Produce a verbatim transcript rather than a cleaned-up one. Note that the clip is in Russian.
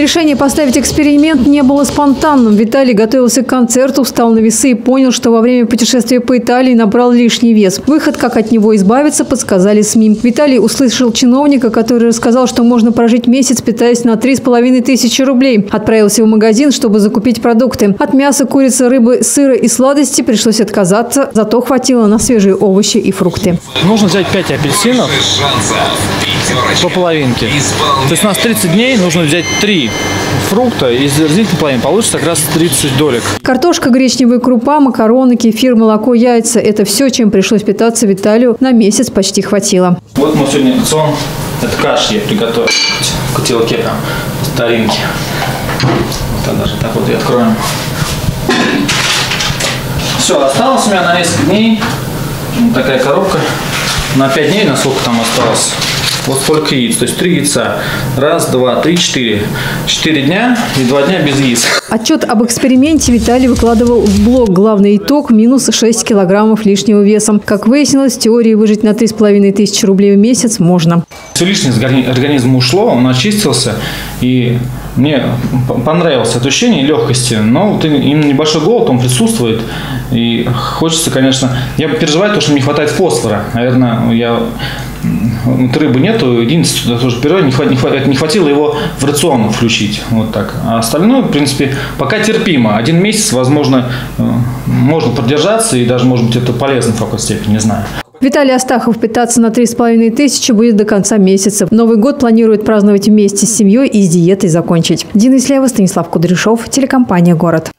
Решение поставить эксперимент не было спонтанным. Виталий готовился к концерту, встал на весы и понял, что во время путешествия по Италии набрал лишний вес. Выход, как от него избавиться, подсказали СМИ. Виталий услышал чиновника, который рассказал, что можно прожить месяц, питаясь на три с половиной тысячи рублей. Отправился в магазин, чтобы закупить продукты. От мяса, курицы, рыбы, сыра и сладости пришлось отказаться, зато хватило на свежие овощи и фрукты. Нужно взять пять апельсинов по половинке. То есть у нас тридцать дней, нужно взять три фрукта из разделительной половины. Получится как раз тридцать долек. Картошка, гречневая крупа, макароны, кефир, молоко, яйца – это все, чем пришлось питаться Виталию. На месяц почти хватило. Вот мы сегодня рацион. Это каши я приготовил в котелке там, по старинке. Вот даже так вот и откроем. Все, осталось у меня на несколько дней. Вот такая коробка. На пять дней, насколько там осталось. Вот сколько яиц, то есть три яйца. Раз, два, три, четыре. Четыре дня и два дня без яиц. Отчет об эксперименте Виталий выкладывал в блог. Главный итог – минус шесть килограммов лишнего веса. Как выяснилось, в теории выжить на три с половиной тысячи рублей в месяц можно. Все лишнее из организма ушло, он очистился. И мне понравилось ощущение легкости. Но вот именно небольшой голод, он присутствует. И хочется, конечно, я переживаю, потому что мне не хватает фосфора. Наверное, я... Вот рыбы нету, единственное, тоже перо, не, хват, не, хват, не хватило его в рацион включить. Вот так. А остальное, в принципе, пока терпимо. Один месяц, возможно, можно продержаться, и даже, может быть, это полезно в какой-то степени, не знаю. Виталий Астахов питаться на три с половиной тысячи будет до конца месяца. Новый год планирует праздновать вместе с семьей и с диетой закончить. Дина Ислева, Станислав Кудряшов, телекомпания «Город».